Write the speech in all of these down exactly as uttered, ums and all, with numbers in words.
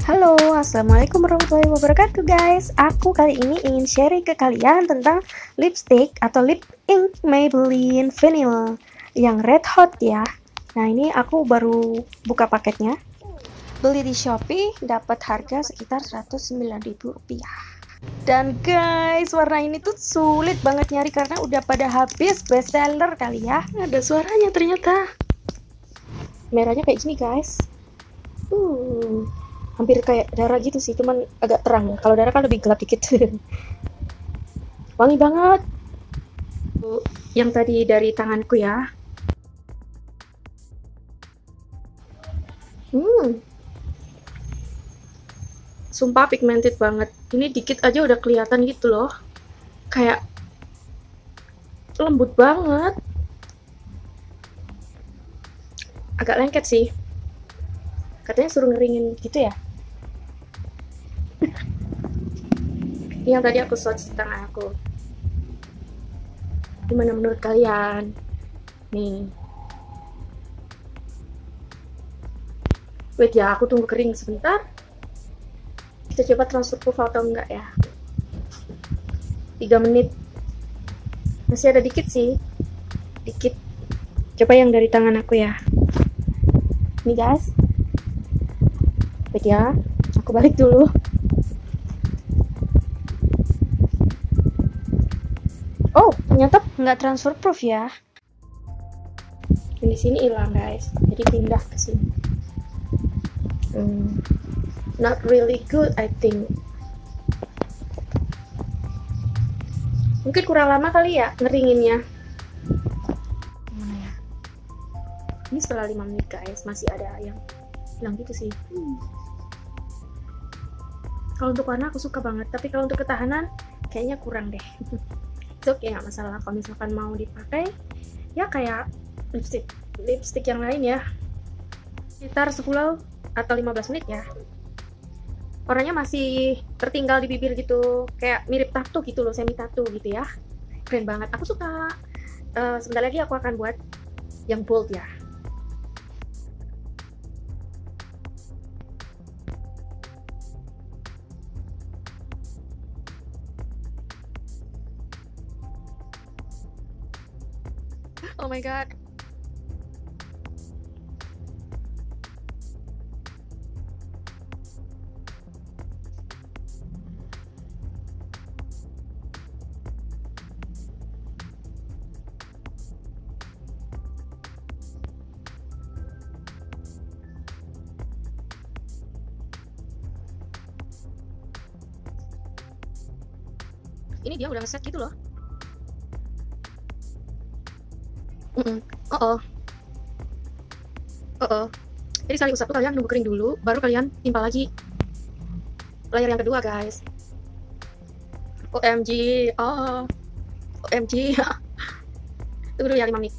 Halo, assalamualaikum warahmatullahi wabarakatuh guys. Aku kali ini ingin sharing ke kalian tentang lipstick atau lip ink Maybelline Vanilla yang red hot ya. Nah ini aku baru buka paketnya. Beli di Shopee, dapat harga sekitar seratus sembilan ribu rupiah. Dan guys, warna ini tuh sulit banget nyari karena udah pada habis best seller kali ya. Ada suaranya ternyata. Merahnya kayak gini guys. Uh. Hampir kayak darah gitu sih, cuman agak terang. Kalau darah kan lebih gelap dikit. Wangi banget. Yang tadi dari tanganku ya. Hmm. Sumpah pigmented banget. Ini dikit aja udah kelihatan gitu loh. Kayak lembut banget. Agak lengket sih. Katanya suruh ngeringin gitu ya. Yang tadi aku swatch di tangan aku. Gimana menurut kalian? Nih. Wait ya, aku tunggu kering sebentar. Kita coba transfer proof atau enggak ya. tiga menit. Masih ada dikit sih. Dikit. Coba yang dari tangan aku ya. Nih guys. Wait ya, aku balik dulu. Oh, ternyata nggak transfer proof ya. Di sini hilang guys, jadi pindah ke sini. Hmm, not really good, I think. Mungkin kurang lama kali ya ngeringinnya. Mana ya? Ini setelah lima menit guys, masih ada yang hilang gitu sih. Hmm. Kalau untuk warna aku suka banget, tapi kalau untuk ketahanan kayaknya kurang deh. Oke, okay, nggak masalah kalau misalkan mau dipakai ya kayak lipstick lipstick yang lain ya, sekitar sepuluh atau lima belas menit ya. Warnanya masih tertinggal di bibir gitu, kayak mirip tattoo gitu loh, semi tattoo gitu ya. Keren banget, aku suka. Uh, sebentar lagi aku akan buat yang bold ya. Oh my god. Ini dia udah ngeset gitu loh. Mm -mm. Oh oh. Oh oh. Jadi sekali usap tuh kalian nunggu kering dulu, baru kalian timpal lagi layer yang kedua guys. O M G. Oh. O M G. Tunggu dulu ya lima menit.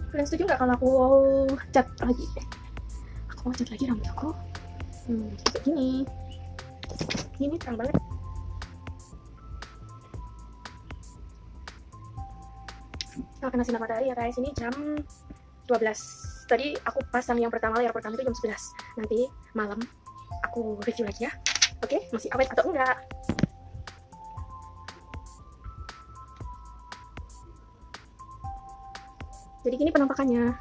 Kalian setuju nggak kalau aku cat lagi? Aku mau cat lagi rambut aku. Hmm, kayak gini. Ini terang banget. Nah, kena sinar matahari ya guys. Ini jam dua belas. Tadi aku pasang yang pertama, layar pertama itu jam sebelas. Nanti malam aku review lagi ya. Oke, masih awet atau enggak? Jadi gini penampakannya.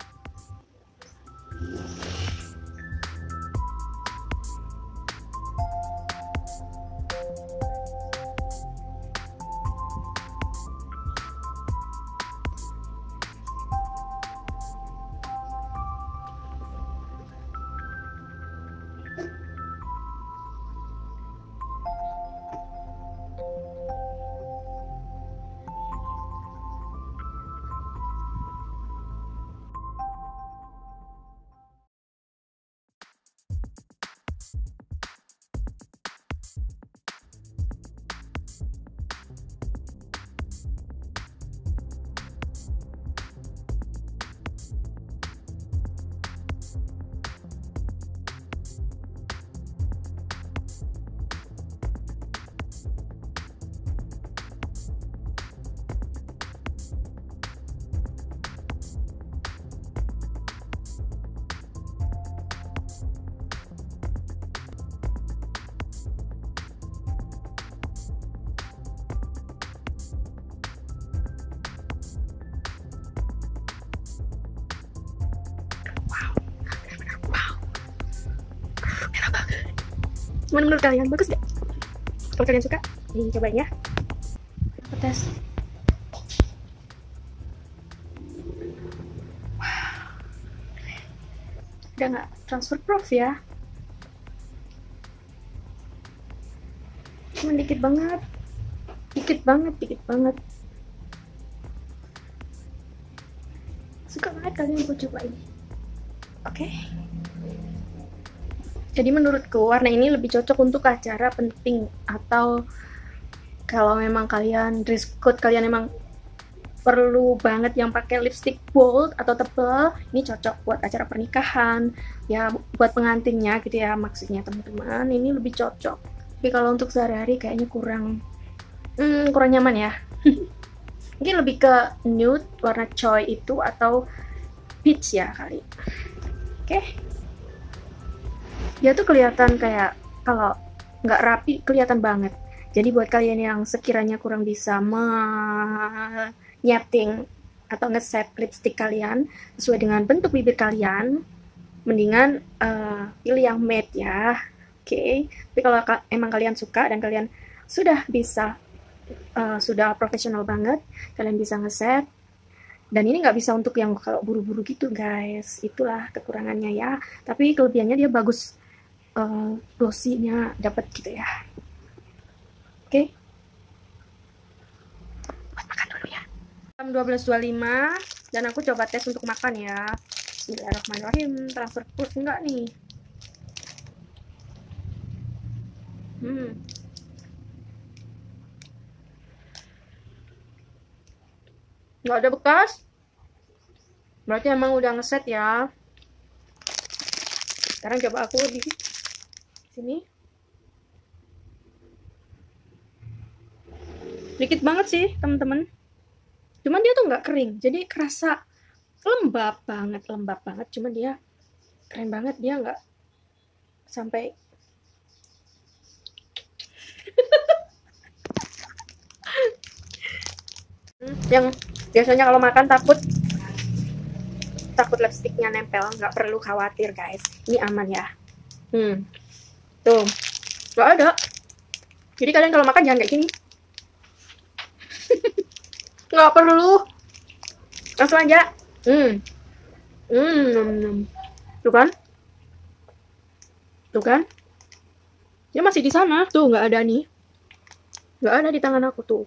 Gimana menurut kalian? Bagus gak? Kalau kalian suka, nih cobain ya. Aku tes. Wow. Udah gak transfer proof ya? Cuma dikit banget. Dikit banget, dikit banget. Suka banget kalian buat cobain. Oke. Okay. Jadi menurutku warna ini lebih cocok untuk acara penting, atau kalau memang kalian dress code kalian memang perlu banget yang pakai lipstick bold atau tebal, ini cocok buat acara pernikahan ya, buat pengantinnya gitu ya maksudnya teman-teman, ini lebih cocok. Tapi kalau untuk sehari-hari kayaknya kurang hmm, kurang nyaman ya. Mungkin lebih ke nude warna coy itu atau peach ya kali. Oke. Okay. Dia tuh kelihatan kayak kalau nggak rapi kelihatan banget. Jadi buat kalian yang sekiranya kurang bisa menyeting atau ngeset lipstick kalian sesuai dengan bentuk bibir kalian, mendingan uh, pilih yang matte ya. Oke. Okay. Tapi kalau ka emang kalian suka dan kalian sudah bisa uh, sudah profesional banget, kalian bisa ngeset. Dan ini nggak bisa untuk yang kalau buru-buru gitu guys. Itulah kekurangannya ya. Tapi kelebihannya dia bagus. Uh, dosinya dapat gitu ya. Oke. Okay. Buat makan dulu ya. Jam dua belas dua puluh lima dan aku coba tes untuk makan ya. Bismillahirrahmanirrahim. Transfer proof enggak nih? Hmm. Nggak ada bekas. Berarti emang udah ngeset ya. Sekarang coba aku di sini. Dikit banget sih teman-teman. Cuman dia tuh nggak kering, jadi kerasa lembab banget, lembab banget. Cuman dia keren banget, dia nggak sampai yang biasanya kalau makan takut takut lipstiknya nempel, nggak perlu khawatir guys, ini aman ya. Hmm, tuh nggak ada. Jadi kalian kalau makan jangan kayak gini. Nggak perlu, langsung aja. Hmm, hmm, tuh kan, tuh kan, dia masih di sana, tuh nggak ada nih, nggak ada di tangan aku tuh.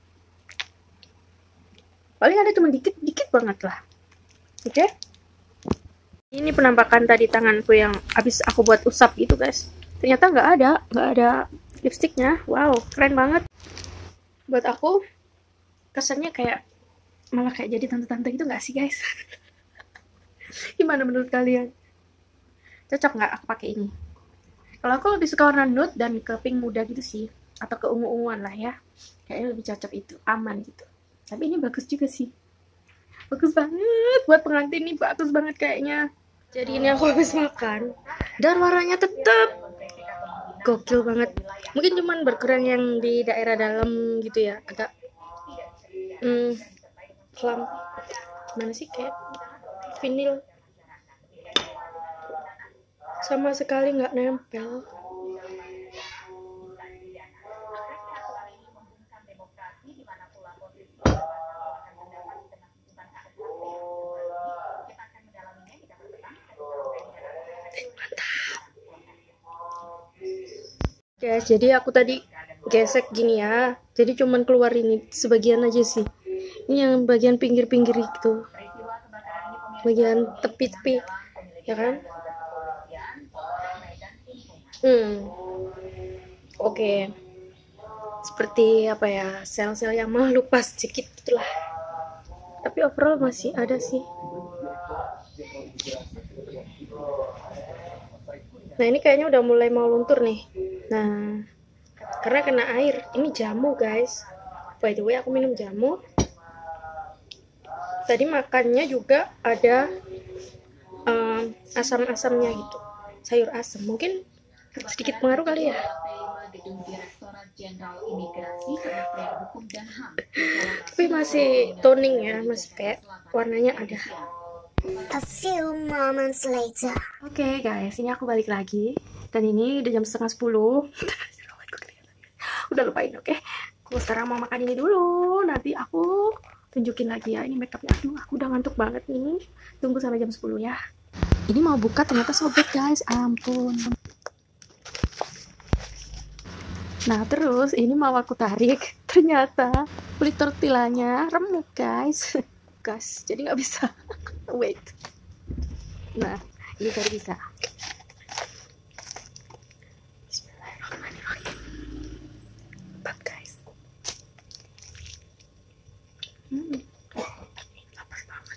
Paling ada cuma dikit-dikit banget lah. Oke. Okay? Ini penampakan tadi tanganku yang habis aku buat usap gitu guys. Ternyata nggak ada, nggak ada lipstiknya. Wow, keren banget. Buat aku kesannya kayak malah kayak jadi tante-tante gitu nggak sih guys? Gimana menurut kalian? Cocok nggak aku pakai ini? Kalau aku lebih suka warna nude dan ke pink muda gitu sih, atau ke ungu-unguan lah ya. Kayaknya lebih cocok itu, aman gitu. Tapi ini bagus juga sih. Bagus banget buat pengantin nih, bagus banget kayaknya. Jadi ini aku habis makan dan warnanya tetap gokil banget. Mungkin cuman berkurang yang di daerah dalam gitu ya, agak hmm, kelam. Mana sih kayak vinil. Sama sekali nggak nempel. Guys, jadi aku tadi gesek gini ya. Jadi cuman keluar ini sebagian aja sih. Ini yang bagian pinggir-pinggir itu. Bagian tepi-tepi, ya kan? Hmm. Oke. Okay. Seperti apa ya? Sel-sel yang melupas sedikit gitulah. Tapi overall masih ada sih. Nah, ini kayaknya udah mulai mau luntur nih. Nah, karena kena air. Ini jamu guys. By the way, aku minum jamu. Tadi makannya juga ada um, asam-asamnya gitu. Sayur asam. Mungkin sedikit pengaruh kali ya. Tapi masih toning ya. Masih kayak warnanya ada. A few moments later. Oke okay, guys, ini aku balik lagi. Dan ini udah jam setengah sepuluh. Udah lupain, oke okay? Aku sekarang mau makan ini dulu. Nanti aku tunjukin lagi ya. Ini makeupnya. Aduh, aku udah ngantuk banget nih. Tunggu sampai jam sepuluh ya. Ini mau buka ternyata sobek guys. Ampun. Nah terus ini mau aku tarik. Ternyata kulit tortillanya remuk guys. Gas, jadi nggak bisa. Wait. Nah, ini baru bisa. Bismillahirrahmanirrahim. Mantap guys. Hmm. Lapar banget.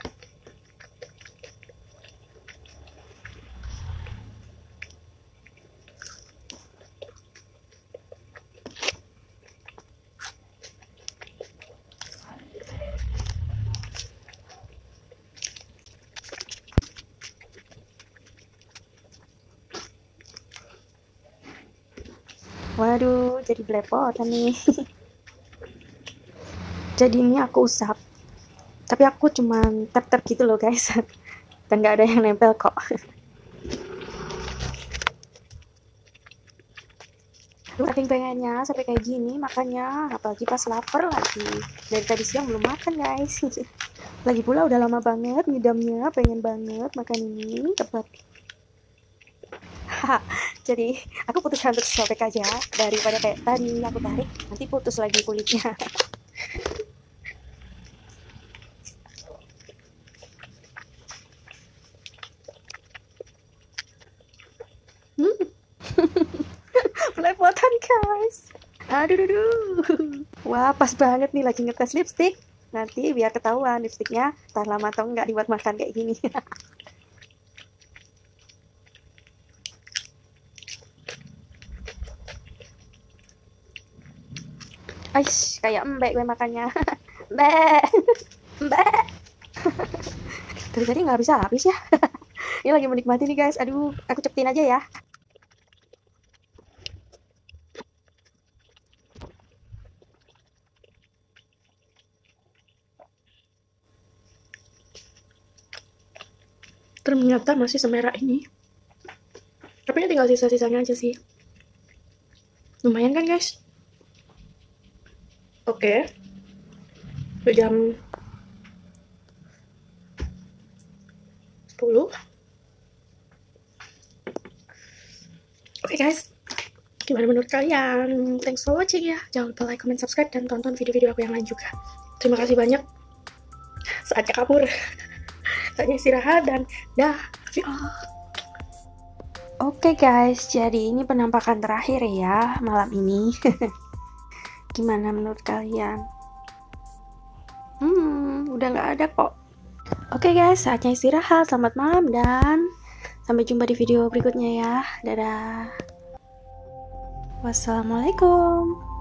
Waduh, jadi belepotan nih. Jadi ini aku usap. Tapi aku cuman tap-tap gitu loh guys. Dan gak ada yang nempel kok. Aduh, saking pengennya sampai kayak gini makanya. Apalagi pas lapar lagi. Dari tadi siang belum makan guys. Lagi pula udah lama banget ngidamnya. Pengen banget makan ini. Tepat. Jadi aku putuskan untuk sobek aja daripada kayak tadi aku tarik nanti putus lagi kulitnya. hmm. Belepotan guys. Aduh, aduh, aduh. Wah pas banget nih lagi ngetes lipstick. Nanti biar ketahuan lipsticknya tahan lama atau enggak dibuat makan kayak gini. Aish, kayak embek gue makannya. Mbak. Mbak. Dari tadi nggak bisa habis ya. Ini lagi menikmati nih guys. Aduh, aku cepetin aja ya. Ternyata masih semerah ini. Tapi ini tinggal sisa-sisanya aja sih. Lumayan kan guys? Oke, okay. Jam sepuluh. Oke okay, guys, gimana menurut kalian? Thanks for watching ya. Jangan lupa like, comment, subscribe, dan tonton video-video aku yang lain juga. Terima kasih banyak. Saatnya kabur. Saatnya istirahat dan dah. Oke okay guys, jadi ini penampakan terakhir ya malam ini. Gimana menurut kalian? Hmm, udah nggak ada kok. Oke guys, saatnya istirahat. Selamat malam dan sampai jumpa di video berikutnya ya. Dadah. Wassalamualaikum.